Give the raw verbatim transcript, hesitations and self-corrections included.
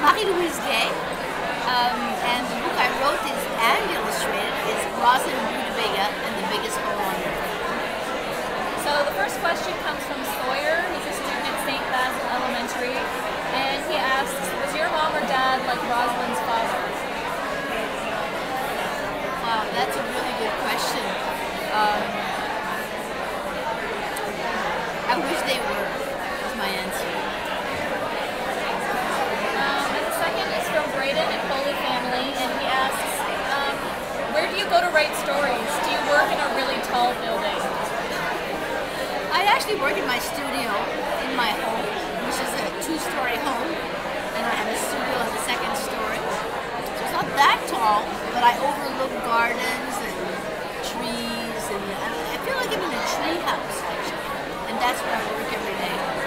Marie-Louise gay, um, and the book I wrote is and illustrated is Roslyn, Rutabaga, and the Biggest Hole on Earth. So the first question comes from Sawyer. He's a student at Saint Basil Elementary, and he asks, was your mom or dad like Roslyn's father? Wow, that's a really good question. Um, I wish they were, is my answer. Um, and the second is from Braden at Foley Family, and he asks, um, where do you go to write stories? Do you work in a really tall building? I actually work in my studio in my home, which is a two-story home, and I have a studio on the second story. So it's not that tall, but I overlook gardens and trees, and I, mean, I feel like I'm in a tree house, actually, and that's where I work every day.